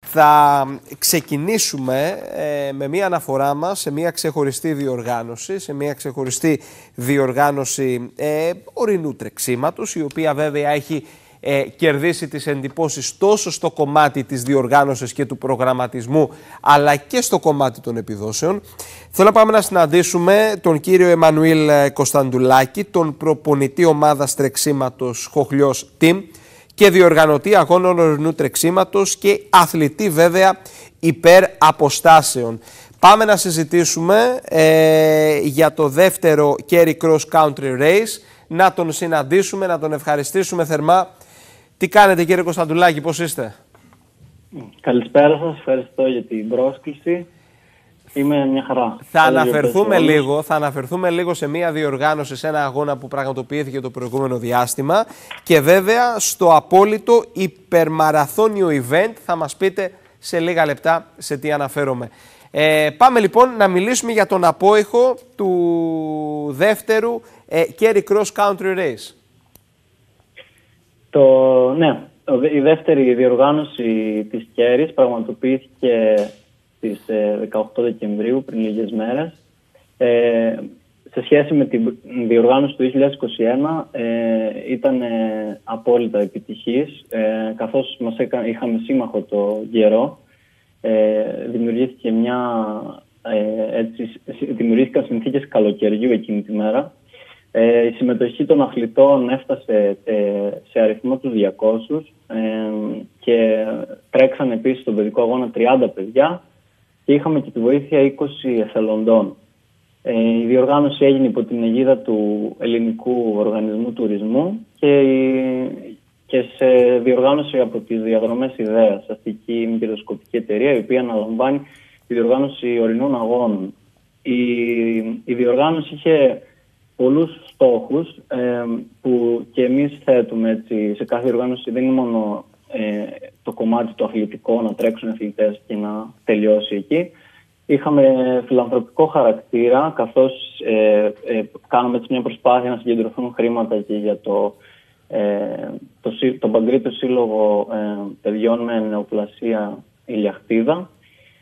Θα ξεκινήσουμε με μία αναφορά μας σε μία ξεχωριστή διοργάνωση, ορεινού τρεξίματος, η οποία βέβαια έχει κερδίσει τις εντυπώσεις τόσο στο κομμάτι της διοργάνωσης και του προγραμματισμού, αλλά και στο κομμάτι των επιδόσεων. Θέλω να πάμε να συναντήσουμε τον κύριο Εμμανουήλ Κωνσταντουλάκη, τον προπονητή ομάδας τρεξίματος Χοχλιός Team και διοργανωτή αγώνων ορεινού τρεξίματος και αθλητή βέβαια υπέρ αποστάσεων. Πάμε να συζητήσουμε για το δεύτερο Kerry Cross Country Race, να τον συναντήσουμε, να τον ευχαριστήσουμε θερμά. Τι κάνετε κύριε Κωνσταντουλάκη, πώς είστε? Καλησπέρα σας, ευχαριστώ για την πρόσκληση. Είμαι μια χαρά. Θα αναφερθούμε λίγο σε μια διοργάνωση, σε ένα αγώνα που πραγματοποιήθηκε το προηγούμενο διάστημα και βέβαια στο απόλυτο υπερμαραθώνιο event. Θα μας πείτε σε λίγα λεπτά σε τι αναφέρομαι. Πάμε λοιπόν να μιλήσουμε για τον απόϊχο του δεύτερου Kerry Cross Country Race. Η δεύτερη διοργάνωση της Kerry πραγματοποιήθηκε στις 18 Δεκεμβρίου, πριν λίγες μέρες. Σε σχέση με την διοργάνωση του 2021 ήταν απόλυτα επιτυχής, καθώς είχαμε σύμμαχο το καιρό. Δημιουργήθηκαν συνθήκες καλοκαιριού εκείνη τη μέρα. Η συμμετοχή των αθλητών έφτασε σε αριθμό τους 200 και τρέξαν επίσης στον παιδικό αγώνα 30 παιδιά και είχαμε και τη βοήθεια 20 εθελοντών. Η διοργάνωση έγινε υπό την αιγίδα του Ελληνικού Οργανισμού Τουρισμού και σε διοργάνωση από τις Διαδρομές Ιδέας, αστική μη κερδοσκοπική εταιρεία, η οποία αναλαμβάνει τη διοργάνωση ορεινών αγώνων. Η διοργάνωση είχε πολλούς στόχους που και εμείς θέτουμε έτσι, σε κάθε διοργάνωση. Δεν είναι μόνο το κομμάτι το αθλητικό, να τρέξουν αθλητές και να τελειώσει εκεί. Είχαμε φιλανθρωπικό χαρακτήρα, καθώς κάναμε έτσι μια προσπάθεια να συγκεντρωθούν χρήματα και για τον Παγκρίτιο Σύλλογο Παιδιών με Νεοπλασία Ηλιαχτίδα.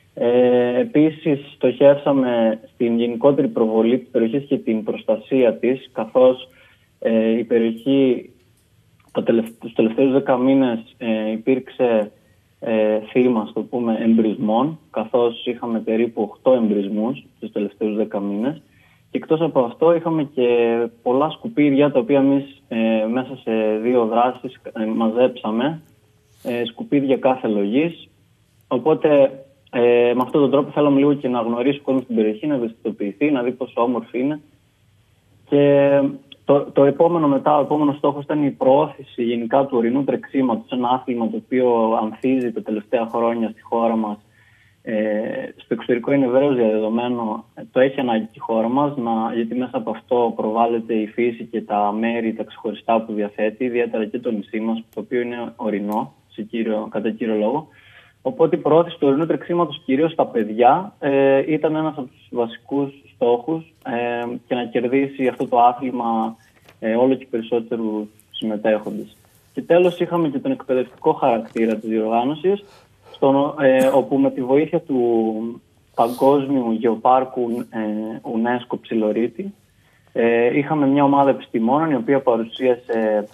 Επίσης στοχεύσαμε στην γενικότερη προβολή της περιοχής και την προστασία της, καθώς η περιοχή τους τελευταίους 10 μήνες υπήρξε θύμα, το πούμε, εμπρισμών, καθώς είχαμε περίπου 8 εμπρισμούς τους τελευταίους 10 μήνες. Και εκτός από αυτό είχαμε και πολλά σκουπίδια, τα οποία εμείς μέσα σε 2 δράσεις μαζέψαμε, σκουπίδια κάθε λογής. Οπότε με αυτόν τον τρόπο θέλαμε λίγο και να γνωρίσει ο κόσμος στην περιοχή, να ευαισθητοποιηθεί, να δει πόσο όμορφη είναι. Και ο επόμενο στόχος ήταν η προώθηση γενικά του ορεινού τρεξίματος, ένα άθλημα το οποίο ανθίζει τα τελευταία χρόνια στη χώρα μας. Στο εξωτερικό είναι ευρέως διαδεδομένο, το έχει ανάγκη η χώρα μας, γιατί μέσα από αυτό προβάλλεται η φύση και τα μέρη, τα ξεχωριστά που διαθέτει, ιδιαίτερα και το νησί μας, το οποίο είναι ορεινό, κατά κύριο λόγο. Οπότε η προώθηση του ορεινού τρεξίματος κυρίως στα παιδιά ήταν ένας από τους βασικούς στόχους και να κερδίσει αυτό το άθλημα όλο και περισσότερους συμμετέχοντες. Και τέλος είχαμε και τον εκπαιδευτικό χαρακτήρα της διοργάνωσης, όπου με τη βοήθεια του Παγκόσμιου Γεωπάρκου UNESCO Ψιλορίτη είχαμε μια ομάδα επιστημόνων η οποία παρουσίασε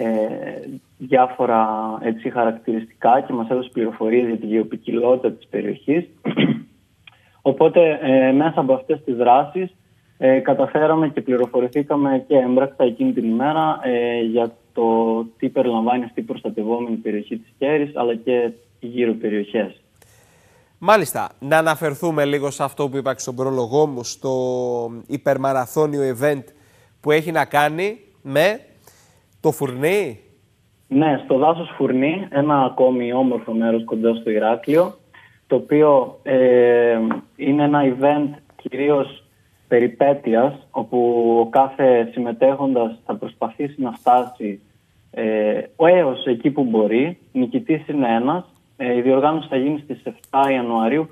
διάφορα έτσι, χαρακτηριστικά και μας έδωσε πληροφορίες για τη γεωποικιλότητα της περιοχής. Οπότε μέσα από αυτές τις δράσεις καταφέραμε και πληροφορηθήκαμε και έμπρακτα εκείνη την ημέρα για το τι περιλαμβάνει αυτή η προστατευόμενη περιοχή της Kerry, αλλά και οι γύρω περιοχές. Μάλιστα, να αναφερθούμε λίγο σε αυτό που είπα και στον πρόλογό μου, στο υπερμαραθώνιο event που έχει να κάνει με το Φουρνί. Ναι, στο δάσος Φουρνί, ένα ακόμη όμορφο μέρος κοντά στο Ηράκλειο, το οποίο είναι ένα event κυρίως περιπέτειας, όπου ο κάθε συμμετέχοντας θα προσπαθήσει να φτάσει έως εκεί που μπορεί. Νικητής είναι ένας. Η διοργάνωση θα γίνει στις 7 Ιανουαρίου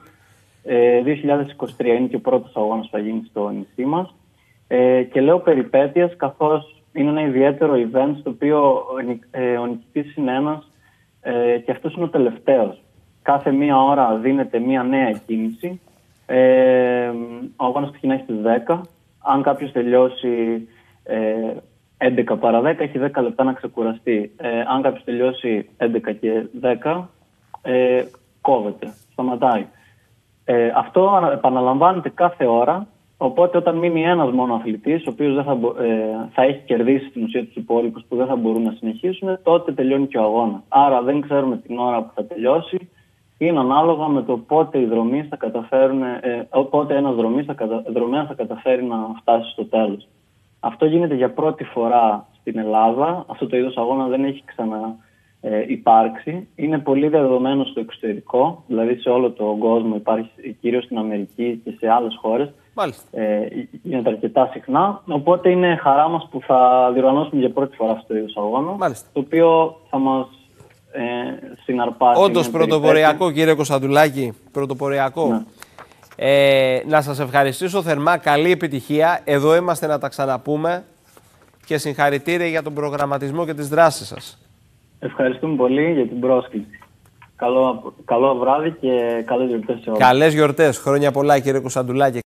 2023, είναι και ο πρώτος αγώνας που θα γίνει στο νησί μας. Και λέω περιπέτειας, καθώς είναι ένα ιδιαίτερο event στο οποίο ο νικητής είναι ένας και αυτός είναι ο τελευταίος. κάθε μία ώρα δίνεται μία νέα κίνηση. Ο αγώνας ξεκινάει στις 10. Αν κάποιος τελειώσει 11 παρά 10, έχει 10 λεπτά να ξεκουραστεί. Αν κάποιος τελειώσει 11 και 10, κόβεται, σταματάει. Αυτό επαναλαμβάνεται κάθε ώρα, οπότε όταν μείνει ένας μόνο αθλητής, ο οποίος δεν θα έχει κερδίσει στην ουσία τους υπόλοιπους που δεν θα μπορούν να συνεχίσουν, τότε τελειώνει και ο αγώνας. Άρα δεν ξέρουμε την ώρα που θα τελειώσει, είναι ανάλογα με το πότε οι δρομείς θα καταφέρουν, πότε ένας δρομέας θα καταφέρει να φτάσει στο τέλος. Αυτό γίνεται για πρώτη φορά στην Ελλάδα. Αυτό το είδος αγώνα δεν έχει υπάρξει. Είναι πολύ δεδομένο στο εξωτερικό, δηλαδή σε όλο τον κόσμο υπάρχει, κυρίως στην Αμερική και σε άλλες χώρες. Γίνεται αρκετά συχνά. Οπότε είναι χαρά μας που θα διοργανώσουμε για πρώτη φορά αυτό το είδος αγώνα. Μάλιστα. Το οποίο θα μας συναρπάσει. Όντως πρωτοποριακό, κύριε Κωνσταντουλάκη, πρωτοποριακό. Ναι. Να σας ευχαριστήσω θερμά, καλή επιτυχία. Εδώ είμαστε να τα ξαναπούμε και συγχαρητήρια για τον προγραμματισμό και τις δράσεις σας. Ευχαριστούμε πολύ για την πρόσκληση. Καλό βράδυ και καλές γιορτές σε όλους. Καλές γιορτές. Χρόνια πολλά, κύριε Κωνσταντουλάκη.